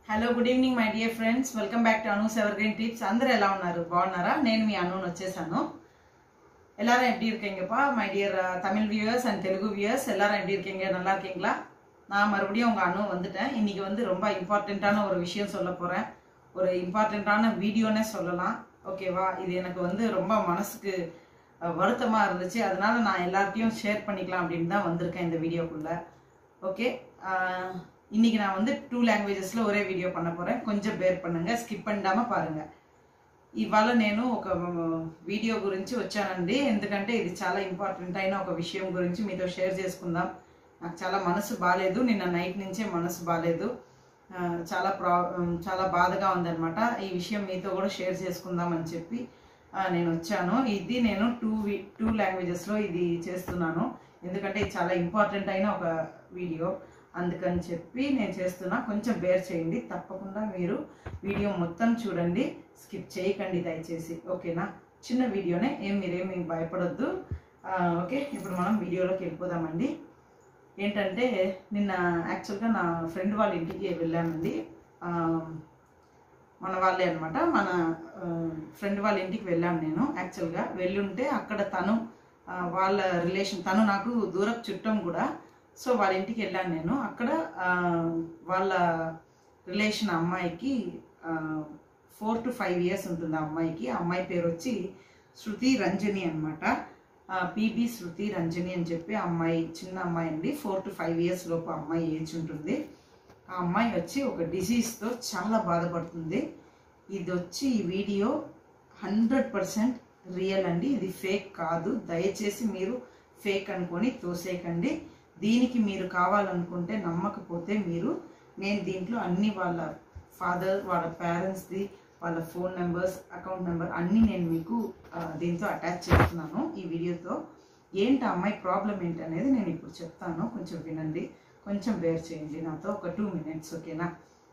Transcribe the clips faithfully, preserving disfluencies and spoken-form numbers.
Hello good evening my dear friends, welcome back to Anu's evergreen tips. అందరూ ఎలా ఉన్నారు? బాగున్నారా? నేను మీ అనూన్ వచ్చేసాను. எல்லாரும் எப்படி இருக்கீங்கப்பா my dear Tamil viewers and Telugu viewers? எல்லாரும் எப்படி இருக்கீங்க? நல்லா இருக்கீங்களா? நான் மறுபடியும் உங்கள் அனு வந்துட்டேன். இன்றைக்கி வந்து ரொம்ப இம்பார்ட்டண்ட்டான ஒரு விஷயம் சொல்ல போகிறேன். ஒரு இம்பார்ட்டண்ட்டான வீடியோன்னே சொல்லலாம். ஓகேவா? இது எனக்கு வந்து ரொம்ப மனசுக்கு வருத்தமாக இருந்துச்சு. அதனால் நான் எல்லார்ட்டையும் ஷேர் பண்ணிக்கலாம் அப்படின்னு தான் வந்திருக்கேன் இந்த வீடியோக்குள்ளே. ஓகே, இன்றைக்கி நான் வந்து టూ లాంగ్వేజెస్లో ఒరే వీడియో பண்ண పోறேன். కొంచెం బేర్ பண்ணுங்க, స్కిప్ பண்ணாம பாருங்க. ఇవాళ నేను ఒక వీడియో గురించి వచ్చానండి. ఎందుకంటే ఇది చాలా ఇంపార్టెంట్ అయిన ఒక విషయం గురించి మీతో షేర్ చేసుకుందాం. నాకు చాలా మనసు బాలేదు, నిన్న నైట్ నుంచే మనసు బాలేదు, చాలా ప్రా చాలా బాధగా ఉందన్నమాట. ఈ విషయం మీతో కూడా షేర్ చేసుకుందాం అని చెప్పి నేను వచ్చాను. ఇది నేను టూ టూ లాంగ్వేజెస్లో ఇది చేస్తున్నాను. ఎందుకంటే ఇది చాలా ఇంపార్టెంట్ అయిన ఒక వీడియో, అందుకని చెప్పి నేను చేస్తున్నా. కొంచెం బేర్ చేయండి, తప్పకుండా మీరు వీడియో మొత్తం చూడండి, స్కిప్ చేయకండి దయచేసి. ఓకేనా? చిన్న వీడియోనే, ఏం మీరేమి భయపడొద్దు. ఓకే, ఇప్పుడు మనం వీడియోలోకి వెళ్ళిపోదామండి. ఏంటంటే నిన్న యాక్చువల్గా నా ఫ్రెండ్ వాళ్ళ ఇంటికి వెళ్ళానండి. మన వాళ్ళే అనమాట, మన ఫ్రెండ్ వాళ్ళ ఇంటికి వెళ్ళాను నేను. యాక్చువల్గా వెళ్ళుంటే అక్కడ తను వాళ్ళ రిలేషన్, తను నాకు దూరపు చుట్టం కూడా. సో వాళ్ళ ఇంటికి వెళ్ళాను నేను. అక్కడ వాళ్ళ రిలేషన్ అమ్మాయికి ఫోర్ టు ఫైవ్ ఇయర్స్ ఉంటుంది ఆ అమ్మాయికి. ఆ అమ్మాయి పేరు వచ్చి శృతి రంజని అనమాట. పీబీ శృతి రంజని అని చెప్పి ఆ అమ్మాయి, చిన్న అమ్మాయి అండి, ఫోర్ టు ఫైవ్ ఇయర్స్ లోపు అమ్మాయి ఏజ్ ఉంటుంది. ఆ అమ్మాయి వచ్చి ఒక డిసీజ్తో చాలా బాధపడుతుంది. ఇది వచ్చి ఈ వీడియో హండ్రెడ్ పర్సెంట్ రియల్ అండి, ఇది ఫేక్ కాదు. దయచేసి మీరు ఫేక్ అనుకొని తోసేయకండి. దీనికి మీరు కావాలనుకుంటే, నమ్మకపోతే మీరు, నేను దీంట్లో అన్ని వాళ్ళ ఫాదర్, వాళ్ళ పేరెంట్స్ది, వాళ్ళ ఫోన్ నెంబర్స్, అకౌంట్ నెంబర్ అన్నీ నేను మీకు దీంతో అటాచ్ చేస్తున్నాను ఈ వీడియోతో. ఏంటి ఆ అమ్మాయి ప్రాబ్లం ఏంటి అనేది నేను ఇప్పుడు చెప్తాను. కొంచెం వినండి, కొంచెం బేర్ చేయండి నాతో ఒక టూ మినిట్స్. ఓకేనా?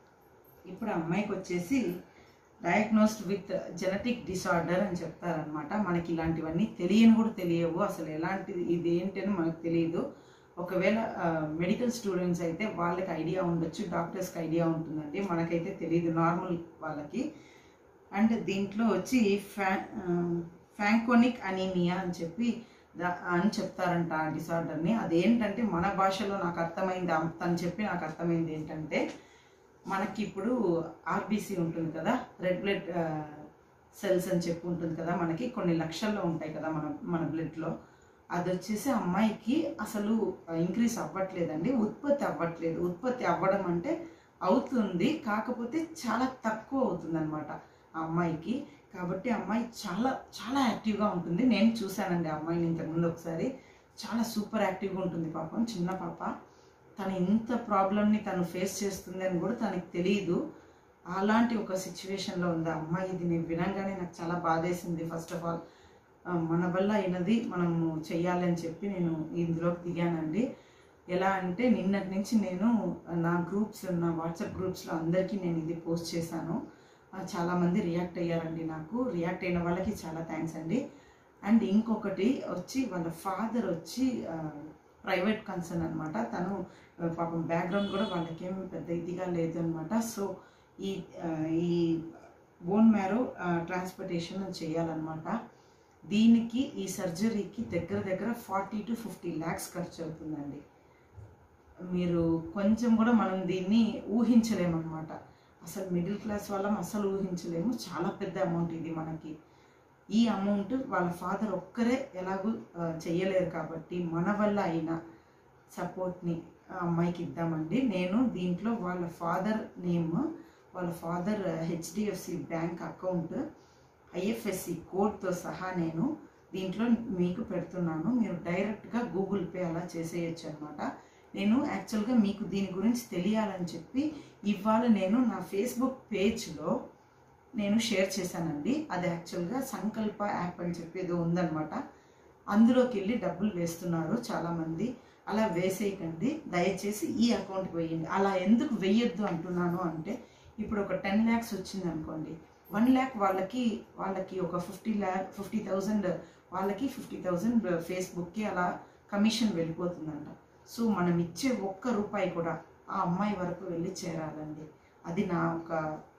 ఇప్పుడు ఆ అమ్మాయికి వచ్చేసి డయాగ్నోస్డ్ విత్ జెనెటిక్ డిసార్డర్ అని చెప్తారనమాట. మనకి ఇలాంటివన్నీ తెలియని కూడా తెలియవు, అసలు ఎలాంటిది ఇది ఏంటి అని మనకు తెలియదు. ఒకవేళ మెడికల్ స్టూడెంట్స్ అయితే వాళ్ళకి ఐడియా ఉండొచ్చు, డాక్టర్స్కి ఐడియా ఉంటుందండి, మనకైతే తెలియదు నార్మల్ వాళ్ళకి. అండ్ దీంట్లో వచ్చి ఫ్యా ఫ్యాంకోనిక్ అనీమియా అని చెప్పి అని చెప్తారంట ఆ డిసార్డర్ని. అదేంటంటే మన భాషలో నాకు అర్థమైంది, తను చెప్పి నాకు అర్థమైంది ఏంటంటే, మనకి ఇప్పుడు ఆర్బీసీ ఉంటుంది కదా, రెడ్ బ్లడ్ సెల్స్ అని చెప్పి ఉంటుంది కదా, మనకి కొన్ని లక్షల్లో ఉంటాయి కదా మన మన బ్లడ్లో. అది వచ్చేసి అమ్మాయికి అసలు ఇంక్రీజ్ అవ్వట్లేదండి, ఉత్పత్తి అవ్వట్లేదు. ఉత్పత్తి అవ్వడం అంటే అవుతుంది, కాకపోతే చాలా తక్కువ అవుతుంది అనమాట ఆ అమ్మాయికి. కాబట్టి అమ్మాయి చాలా చాలా యాక్టివ్గా ఉంటుంది. నేను చూశానండి ఆ అమ్మాయిని ఇంతకుముందు ఒకసారి. చాలా సూపర్ యాక్టివ్గా ఉంటుంది పాపం, చిన్న పాప. తను ఇంత ప్రాబ్లమ్ని తను ఫేస్ చేస్తుంది అని కూడా తనకి తెలియదు. అలాంటి ఒక సిచ్యువేషన్లో ఉంది ఆ అమ్మాయి. ఇది నేను వినంగానే నాకు చాలా బాధేసింది. ఫస్ట్ ఆఫ్ ఆల్ మన వల్ల అయినది మనము చెయ్యాలని చెప్పి నేను ఇందులోకి దిగానండి. ఎలా అంటే నిన్నటి నుంచి నేను నా గ్రూప్స్, నా వాట్సాప్ గ్రూప్స్లో అందరికీ నేను ఇది పోస్ట్ చేశాను. చాలామంది రియాక్ట్ అయ్యారండి నాకు. రియాక్ట్ అయిన వాళ్ళకి చాలా థ్యాంక్స్ అండి. అండ్ ఇంకొకటి వచ్చి వాళ్ళ ఫాదర్ వచ్చి ప్రైవేట్ కన్సర్న్ అనమాట. తను పాపం బ్యాక్గ్రౌండ్ కూడా వాళ్ళకేమి పెద్ద ఇదిగా లేదు అనమాట. సో ఈ ఈ బోన్ మ్యారో ట్రాన్స్ప్లాంటేషన్ చేయాలన్నమాట. దీనికి, ఈ సర్జరీకి దగ్గర దగ్గర ఫార్టీ టు ఫిఫ్టీ ల్యాక్స్ ఖర్చు అవుతుందండి. మీరు కొంచెం కూడా మనం దీన్ని ఊహించలేమన్నమాట. అసలు మిడిల్ క్లాస్ వాళ్ళం అసలు ఊహించలేము. చాలా పెద్ద అమౌంట్ ఇది మనకి. ఈ అమౌంట్ వాళ్ళ ఫాదర్ ఒక్కరే ఎలాగూ చెయ్యలేరు కాబట్టి మన వల్ల అయిన సపోర్ట్ని అమ్మాయికి ఇద్దామండి. నేను దీంట్లో వాళ్ళ ఫాదర్ నేమ్, వాళ్ళ father HDFC bank account, IFSC కోడ్తో సహా నేను దీంట్లో మీకు పెడుతున్నాను. మీరు డైరెక్ట్గా గూగుల్ పే అలా చేసేయచ్చు అనమాట. నేను యాక్చువల్గా మీకు దీని గురించి తెలియాలని చెప్పి ఇవాళ నేను నా ఫేస్బుక్ పేజ్లో నేను షేర్ చేశానండి. అది యాక్చువల్గా సంకల్ప యాప్ అని చెప్పి ఏదో ఉందన్నమాట. అందులోకి వెళ్ళి డబ్బులు వేస్తున్నారు చాలామంది. అలా వేసేయకండి దయచేసి, ఈ అకౌంట్కి వేయండి. అలా ఎందుకు వేయొద్దు అంటున్నాను అంటే, ఇప్పుడు ఒక టెన్ ల్యాక్స్ వచ్చింది అనుకోండి, వన్ ల్యాక్ వాళ్ళకి వాళ్ళకి ఒక ఫిఫ్టీ ల్యాక్ ఫిఫ్టీ థౌజండ్ వాళ్ళకి ఫిఫ్టీ థౌజండ్ ఫేస్బుక్కి అలా కమిషన్ వెళ్ళిపోతుందంట. సో మనం ఇచ్చే ఒక్క రూపాయి కూడా ఆ అమ్మాయి వరకు వెళ్ళి చేరాలండి. అది నా ఒక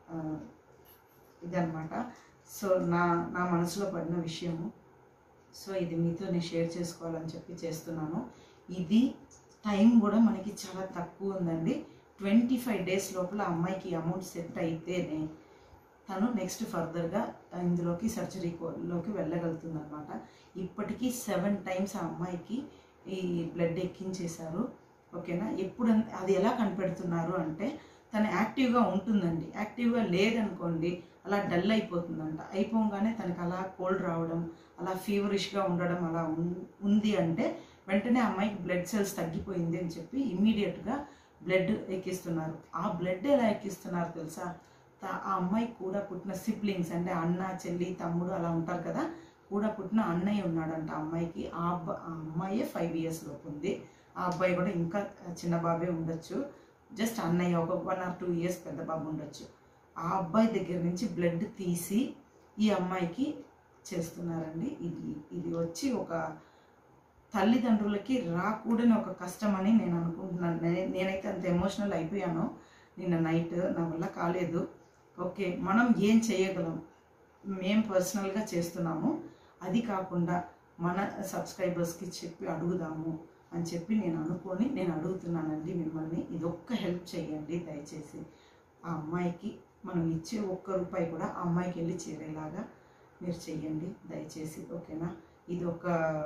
ఇదన్నమాట. సో నా నా మనసులో పడిన విషయము. సో ఇది మీతో నేను షేర్ చేసుకోవాలని చెప్పి చేస్తున్నాను. ఇది టైం కూడా మనకి చాలా తక్కువ ఉందండి. ట్వంటీ ఫైవ్ డేస్ లోపల అమ్మాయికి అమౌంట్ సెట్ అయితేనే తను నెక్స్ట్ ఫర్దర్గా ఇందులోకి సర్జరీలోకి వెళ్ళగలుగుతుంది అనమాట. ఇప్పటికీ సెవెన్ టైమ్స్ ఆ అమ్మాయికి ఈ బ్లడ్ ఎక్కించేశారు. ఓకేనా. ఎప్పుడు అది ఎలా కనిపెడుతున్నారు అంటే తను యాక్టివ్గా ఉంటుందండి. యాక్టివ్గా లేదనుకోండి అలా డల్ అయిపోతుందంట. అయిపోగానే తనకు అలా కోల్డ్ రావడం, అలా ఫీవరిష్గా ఉండడం అలా ఉంది అంటే వెంటనే అమ్మాయికి బ్లడ్ సెల్స్ తగ్గిపోయింది అని చెప్పి ఇమ్మీడియట్గా బ్లడ్ ఎక్కిస్తున్నారు. ఆ బ్లడ్ ఎలా ఎక్కిస్తున్నారు తెలుసా? ఆ అమ్మాయికి కూడా పుట్టిన సిబ్లింగ్స్ అంటే అన్న, చెల్లి, తమ్ముడు అలా ఉంటారు కదా, కూడా పుట్టిన అన్నయ్య ఉన్నాడంట ఆ అమ్మాయికి. ఆ అబ్బా ఆ అమ్మాయే ఫైవ్ ఇయర్స్ లోపు ఉంది. ఆ అబ్బాయి కూడా ఇంకా చిన్న బాబే ఉండొచ్చు, జస్ట్ అన్నయ్య ఒక వన్ ఆర్ టూ ఇయర్స్ పెద్ద బాబు ఉండొచ్చు. ఆ అబ్బాయి దగ్గర నుంచి బ్లడ్ తీసి ఈ అమ్మాయికి చేస్తున్నారండి. ఇది ఇది వచ్చి ఒక తల్లిదండ్రులకి రాకూడని ఒక కష్టం అని నేను అనుకుంటున్నాను. నేనైతే అంత ఎమోషనల్ అయిపోయాను నిన్న నైట్, నా వల్ల కాలేదు. ఓకే, మనం ఏం చేయగలం, మేము పర్సనల్గా చేస్తున్నాము, అది కాకుండా మన సబ్స్క్రైబర్స్కి చెప్పి అడుగుదాము అని చెప్పి నేను అనుకొని నేను అడుగుతున్నానండి మిమ్మల్ని. ఇదొక్క హెల్ప్ చేయండి దయచేసి. ఆ అమ్మాయికి మనం ఇచ్చే ఒక్క రూపాయి కూడా ఆ అమ్మాయికి వెళ్ళి చేరేలాగా మీరు చెయ్యండి దయచేసి. ఓకేనా. ఇది ఒక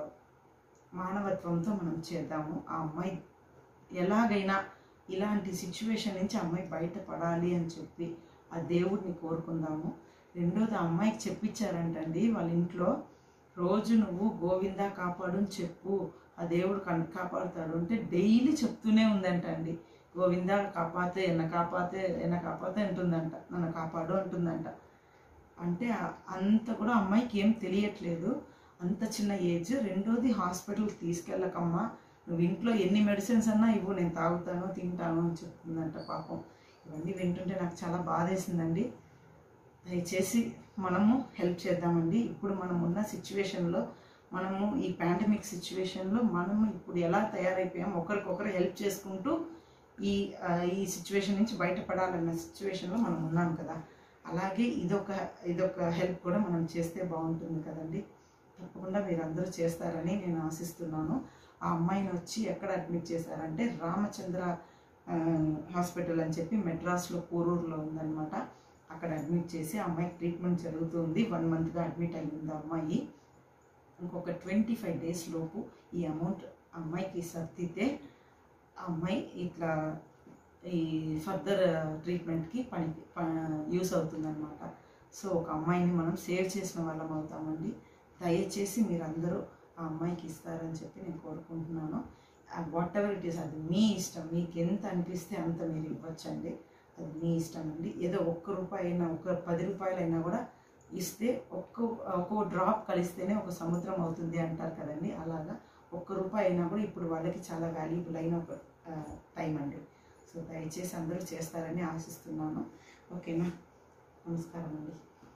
మానవత్వంతో మనం చేద్దాము. ఆ అమ్మాయి ఎలాగైనా ఇలాంటి సిచ్యువేషన్ నుంచి అమ్మాయి బయటపడాలి అని చెప్పి ఆ దేవుడిని కోరుకుందాము. రెండోది, ఆ అమ్మాయికి చెప్పించారంటండి వాళ్ళ ఇంట్లో, రోజు నువ్వు గోవిందా కాపాడు అని చెప్పు, ఆ దేవుడు కన్ కాపాడుతాడు అంటే డైలీ చెప్తూనే ఉందంటండి. గోవిందా కాపాతే ఎన్న కాపాతే ఎన్న కాపాతే అంటుందంట, నన్ను కాపాడు అంటుందంట. అంటే అంత కూడా అమ్మాయికి ఏం తెలియట్లేదు, అంత చిన్న ఏజ్. రెండోది, హాస్పిటల్కి తీసుకెళ్ళకమ్మా, నువ్వు ఇంట్లో ఎన్ని మెడిసిన్స్ అన్నా ఇవ్వు, నేను తాగుతాను తింటాను అని చెప్తుందంట. పాపం ఇవన్నీ వింటుంటే నాకు చాలా బాధేసిందండి. దయచేసి మనము హెల్ప్ చేద్దామండి. ఇప్పుడు మనం ఉన్న సిచ్యువేషన్లో, మనము ఈ పాండమిక్ సిచ్యువేషన్లో మనము ఇప్పుడు ఎలా తయారైపోయాము, ఒకరికొకరు హెల్ప్ చేసుకుంటూ ఈ ఈ సిచ్యువేషన్ నుంచి బయటపడాలన్న సిచ్యువేషన్లో మనం ఉన్నాం కదా. అలాగే ఇదొక ఇదొక హెల్ప్ కూడా మనం చేస్తే బాగుంటుంది కదండి. తప్పకుండా మీరందరూ చేస్తారని నేను ఆశిస్తున్నాను. ఆ అమ్మాయిని వచ్చి ఎక్కడ అడ్మిట్ చేశారంటే రామచంద్ర హాస్పిటల్ అని చెప్పి మెడ్రాస్లో పోరూరులో ఉందన్నమాట. అక్కడ అడ్మిట్ చేసి ఆ అమ్మాయికి ట్రీట్మెంట్ జరుగుతుంది. వన్ మంత్గా అడ్మిట్ అయ్యింది అమ్మాయి. ఇంకొక ట్వంటీ ఫైవ్ డేస్ లోపు ఈ అమౌంట్ అమ్మాయికి సర్దితే ఆ అమ్మాయి ఇట్లా ఈ ఫర్దర్ ట్రీట్మెంట్కి పని యూస్ అవుతుందన్నమాట. సో ఒక అమ్మాయిని మనం సేవ్ చేసిన వాళ్ళం అవుతామండి. దయచేసి మీరందరూ ఆ అమ్మాయికి ఇస్తారని చెప్పి నేను కోరుకుంటున్నాను. వాట్ ఎవర్ ఇట్ ఈస్, అది మీ ఇష్టం, మీకు ఎంత అనిపిస్తే అంత మీరు ఇవ్వచ్చండి, అది మీ ఇష్టం అండి. ఏదో ఒక్క రూపాయి అయినా, ఒక పది రూపాయలు అయినా కూడా ఇస్తే ఒక్క ఒక్కో డ్రాప్ కలిస్తేనే ఒక సముద్రం అవుతుంది అంటారు కదండి. అలాగా ఒక్క రూపాయి అయినా కూడా ఇప్పుడు వాళ్ళకి చాలా వాల్యుబుల్ అయిన ఒక టైం అండి. సో దయచేసి అందరూ చేస్తారని ఆశిస్తున్నాను. ஓகேண்ணா, நமஸ்காரம் அண்டி.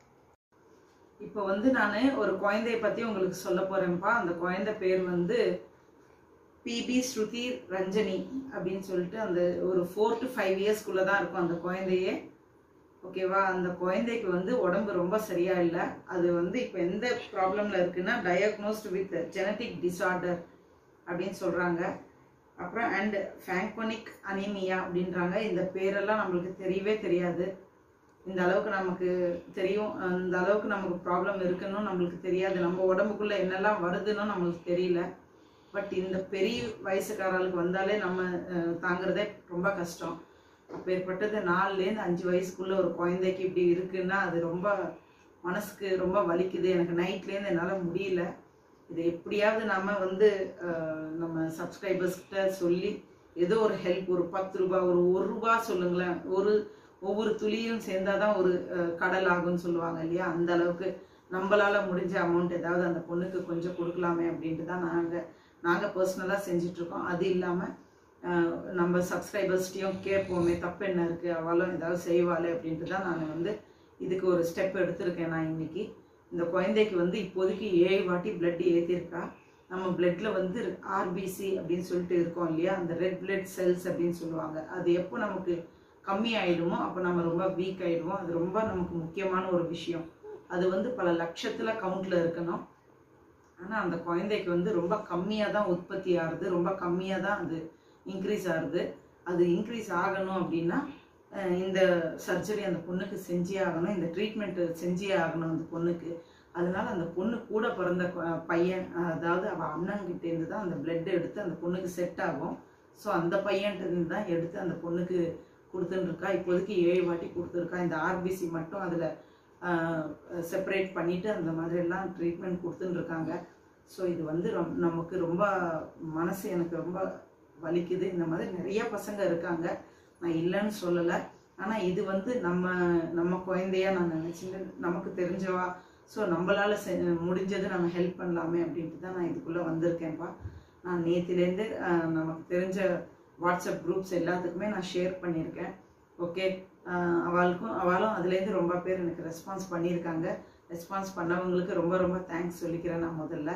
இப்போ வந்து நான் ஒரு குழந்தையை பற்றி உங்களுக்கு சொல்ல போகிறேன்ப்பா. அந்த குழந்தை பேர் வந்து பிபி ஸ்ருதி ரஞ்சனி அப்படின்னு சொல்லிட்டு அந்த ஒரு ஃபோர் டு ஃபைவ் இயர்ஸ்க்குள்ளே தான் இருக்கும் அந்த குழந்தையே. ஓகேவா. அந்த குழந்தைக்கு வந்து உடம்பு ரொம்ப சரியா இல்லை. அது வந்து இப்போ எந்த ப்ராப்ளமில் இருக்குன்னா டயக்னோஸ்டு வித் ஜெனட்டிக் டிஸார்டர் அப்படின்னு சொல்கிறாங்க. அப்புறம் அண்ட் ஃபேங்கோனிக் அனீமியா அப்படின்றாங்க. இந்த பேரெல்லாம் நம்மளுக்கு தெரியவே தெரியாது. இந்த அளவுக்கு நமக்கு தெரியும், இந்த அளவுக்கு நமக்கு ப்ராப்ளம் இருக்குன்னு நம்மளுக்கு தெரியாது. நம்ம உடம்புக்குள்ளே என்னெல்லாம் வருதுன்னு நம்மளுக்கு தெரியல. பட் இந்த பெரிய வயசுக்காரர்களுக்கு வந்தாலே நம்ம தாங்கிறதே ரொம்ப கஷ்டம். அப்பேற்பட்டது நாலுலேருந்து அஞ்சு வயசுக்குள்ளே ஒரு குழந்தைக்கு இப்படி இருக்குன்னா அது ரொம்ப மனசுக்கு ரொம்ப வலிக்குது. எனக்கு நைட்லேருந்து என்னால் முடியல. இது எப்படியாவது நம்ம வந்து நம்ம சப்ஸ்கிரைபர்ஸ்கிட்ட சொல்லி ஏதோ ஒரு ஹெல்ப், ஒரு பத்து ரூபா, ஒரு ஒரு ரூபா சொல்லுங்களேன். ஒரு ஒவ்வொரு துளியும் சேர்ந்தாதான் ஒரு கடல் ஆகும்னு சொல்லுவாங்க இல்லையா. அந்த அளவுக்கு நம்மளால முடிஞ்ச அமௌண்ட் ஏதாவது அந்த பொண்ணுக்கு கொஞ்சம் கொடுக்கலாமே அப்படின்ட்டு தான் நாங்கள் நாங்கள் பர்சனலாக செஞ்சிட்ருக்கோம். அது இல்லாமல் நம்ம சப்ஸ்கிரைபர்ஸ்டையும் கேட்போமே, தப்பு என்ன இருக்குது, அவளும் ஏதாவது செய்வாளே அப்படின்ட்டு தான் நான் வந்து இதுக்கு ஒரு ஸ்டெப் எடுத்திருக்கேன். நான் இன்னைக்கு இந்த குழந்தைக்கு வந்து இப்போதைக்கு ஏழு வாட்டி பிளட் ஏற்றிருக்கா. நம்ம பிளட்ல வந்து ஆர்பிசி அப்படின்னு சொல்லிட்டு இருக்கோம் இல்லையா, அந்த ரெட் பிளட் செல்ஸ் அப்படின்னு சொல்லுவாங்க. அது எப்போ நமக்கு கம்மி ஆயிடுமோ அப்போ நம்ம ரொம்ப வீக் ஆயிடுவோம். அது ரொம்ப நமக்கு முக்கியமான ஒரு விஷயம். அது வந்து பல லட்சத்துல கவுண்ட்ல இருக்கணும். ஆனால் அந்த குழந்தைக்கு வந்து ரொம்ப கம்மியாக தான் உற்பத்தி ஆகுது, ரொம்ப கம்மியாக தான் அது இன்க்ரீஸ் ஆகுது. அது இன்க்ரீஸ் ஆகணும் அப்படின்னா இந்த சர்ஜரி அந்த பொண்ணுக்கு செஞ்சே ஆகணும், இந்த ட்ரீட்மெண்ட் செஞ்சே ஆகணும் அந்த பொண்ணுக்கு. அதனால அந்த பொண்ணு கூட பிறந்த பையன், அதாவது அவள் அண்ணன்கிட்டேருந்து தான் அந்த பிளட் எடுத்து அந்த பொண்ணுக்கு செட் ஆகும். ஸோ அந்த பையன்கிட்டேருந்து தான் எடுத்து அந்த பொண்ணுக்கு கொடுத்துன்னு இருக்கா. இப்போதைக்கு ஏழு வாட்டி கொடுத்துருக்கா. இந்த ஆர்பிசி மட்டும் அதில் செப்பரேட் பண்ணிவிட்டு அந்த மாதிரிலாம் ட்ரீட்மெண்ட் கொடுத்துன்னு இருக்காங்க. ஸோ இது வந்து ரொம் நமக்கு ரொம்ப மனசு எனக்கு ரொம்ப வலிக்குது. இந்த மாதிரி நிறைய பசங்க இருக்காங்க, நான் இல்லைன்னு சொல்லலை. ஆனால் இது வந்து நம்ம நம்ம குழந்தையா நான் நினச்சிட்டு நமக்கு தெரிஞ்சவா, ஸோ நம்மளால் செ முடிஞ்சது நம்ம ஹெல்ப் பண்ணலாமே அப்படின்ட்டு தான் நான் இதுக்குள்ளே வந்திருக்கேன்ப்பா. நான் நேற்றுலேருந்து நமக்கு தெரிஞ்ச வாட்ஸ்அப் குரூப்ஸ் எல்லாத்துக்குமே நான் ஷேர் பண்ணியிருக்கேன். ஓகே, அவளுக்கும் அவளும் அதுலேருந்து ரொம்ப பேர் எனக்கு ரெஸ்பான்ஸ் பண்ணியிருக்காங்க. ரெஸ்பான்ஸ் பண்ணவங்களுக்கு ரொம்ப ரொம்ப தேங்க்ஸ் சொல்லிக்கிறேன் நான் முதல்ல.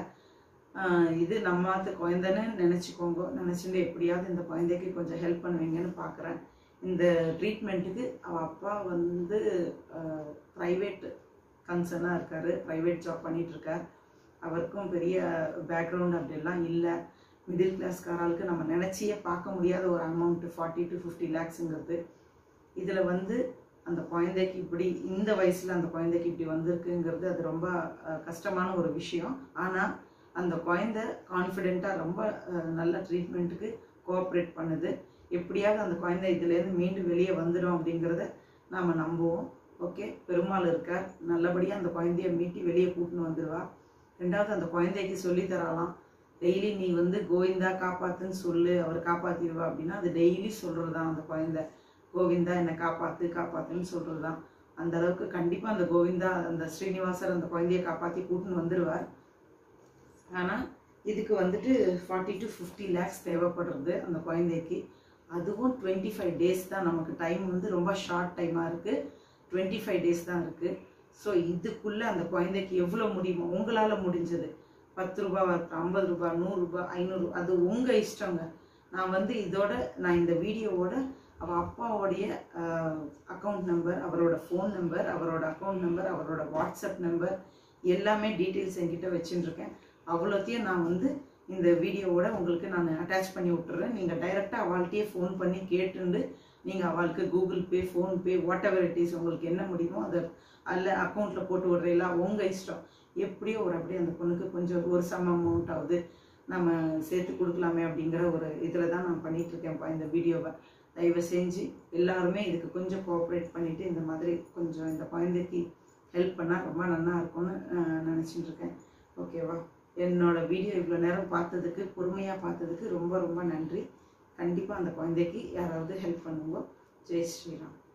இது நம்மாத்து குழந்தைன்னு நினச்சிக்கோங்க, நினச்சிட்டு எப்படியாவது இந்த குழந்தைக்கு கொஞ்சம் ஹெல்ப் பண்ணுவீங்கன்னு பார்க்குறேன். இந்த ட்ரீட்மெண்ட்டுக்கு அவள் அப்பா வந்து ப்ரைவேட் கன்சர்னாக இருக்கார், ப்ரைவேட் ஜாப் பண்ணிகிட்ருக்கார். அவருக்கும் பெரிய பேக்ரவுண்ட் அப்படிலாம் இல்லை. மிடில் கிளாஸ்காரர்களுக்கு நம்ம நினச்சியே பார்க்க முடியாத ஒரு அமௌண்ட்டு ஃபார்ட்டி டு ஃபிஃப்டி லேக்ஸுங்கிறது. இதில் வந்து அந்த குழந்தைக்கு இப்படி இந்த வயசில் அந்த குழந்தைக்கு இப்படி வந்திருக்குங்கிறது அது ரொம்ப கஷ்டமான ஒரு விஷயம். ஆனால் அந்த குழந்தை கான்ஃபிடெண்ட்டாக ரொம்ப நல்ல ட்ரீட்மெண்ட்டுக்கு கோஆப்ரேட் பண்ணுது. எப்படியாவது அந்த குழந்தை இதுலேருந்து மீண்டும் வெளியே வந்துடும் அப்படிங்கிறத நாம் நம்புவோம். ஓகே, பெருமாள் இருக்கார், நல்லபடியாக அந்த குழந்தைய மீட்டி வெளியே கூட்டின்னு வந்துடுவா. ரெண்டாவது அந்த குழந்தைக்கு சொல்லித்தரலாம், டெய்லி நீ வந்து கோவிந்தா காப்பாத்துன்னு சொல்லு, அவர் காப்பாற்றிடுவா அப்படின்னா அது டெய்லி சொல்கிறது தான். அந்த குழந்தை கோவிந்தா என்னை காப்பாற்று காப்பாற்றுன்னு சொல்கிறது தான். அந்த அளவுக்கு கண்டிப்பாக அந்த கோவிந்தா அந்த ஸ்ரீனிவாசர் அந்த குழந்தைய காப்பாற்றி கூட்டின்னு வந்துடுவார். ஆனால் இதுக்கு வந்துட்டு ஃபார்ட்டி டு ஃபிஃப்டி லேக்ஸ் தேவைப்படுறது அந்த குழந்தைக்கு. அதுவும் டுவெண்ட்டி ஃபைவ் டேஸ் தான் நமக்கு டைம், வந்து ரொம்ப ஷார்ட் டைமாக இருக்குது. டுவெண்ட்டி ஃபைவ் டேஸ் தான் இருக்குது. ஸோ இதுக்குள்ளே அந்த குழந்தைக்கு எவ்வளோ முடியுமோ உங்களால் முடிஞ்சது, பத்து ரூபா ஐம்பது ரூபா நூறுரூபா ஐநூறு, அது உங்கள் இஷ்டங்க. நான் வந்து இதோட நான் இந்த வீடியோவோட அவள் அப்பாவோடைய அக்கௌண்ட் நம்பர், அவரோட ஃபோன் நம்பர், அவரோட அக்கௌண்ட் நம்பர், அவரோட வாட்ஸ்அப் நம்பர் எல்லாமே டீட்டெயில்ஸ் என்கிட்ட வச்சுட்டுருக்கேன். அவ்வளோத்தையும் நான் வந்து இந்த வீடியோவோட உங்களுக்கு நான் அட்டாச் பண்ணி விட்டுறேன். நீங்கள் டைரெக்டாக அவள்கிட்டயே ஃபோன் பண்ணி கேட்டுண்டு நீங்கள் அவளுக்கு Google Pay, PhonePe, whatever it is உங்களுக்கு என்ன முடியுமோ அதை அதில் அக்கௌண்ட்டில் போட்டு விட்றீங்களா, உங்கள் இஷ்டம். எப்படியோ ஒரு அப்படியே அந்த பொண்ணுக்கு கொஞ்சம் ஒரு சம் அமௌண்ட் ஆகுது நம்ம சேர்த்து கொடுக்கலாமே அப்படிங்கிற ஒரு இதில் தான் நான் பண்ணிகிட்ருக்கேன்ப்பா இந்த வீடியோவை. தயவு செஞ்சு எல்லாருமே இதுக்கு கொஞ்சம் கோஆப்ரேட் பண்ணிவிட்டு இந்த மாதிரி கொஞ்சம் இந்த குழந்தைக்கு ஹெல்ப் பண்ணால் ரொம்ப நல்லா இருக்கும்னு நினச்சிட்டு இருக்கேன். ஓகேவா? என்னோட வீடியோ இவ்வளோ நேரம் பார்த்ததுக்கு, பொறுமையாக பார்த்ததுக்கு ரொம்ப ரொம்ப நன்றி. கண்டிப்பாக அந்த குழந்தைக்கு யாராவது ஹெல்ப் பண்ணுங்க. ஜெய் ஸ்ரீராம்.